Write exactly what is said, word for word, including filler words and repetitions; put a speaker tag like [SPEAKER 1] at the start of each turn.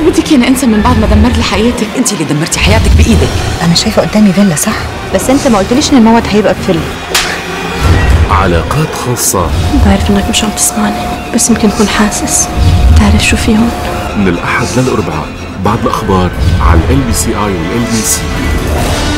[SPEAKER 1] بدك يعني انسى من بعد ما دمر لي حياتي؟
[SPEAKER 2] انت اللي دمرتي حياتك بايدك.
[SPEAKER 3] انا شايفه قدامي فيلا صح، بس انت ما قلتليش ان الموعد هيبقى بفيلم.
[SPEAKER 4] علاقات خاصة.
[SPEAKER 5] بعرف انك مش عم تسمعني، بس يمكن تكون حاسس. بتعرف شو في هون؟
[SPEAKER 4] من الأحد للأربعاء بعد الأخبار على ال بي سي آي وال ال بي سي.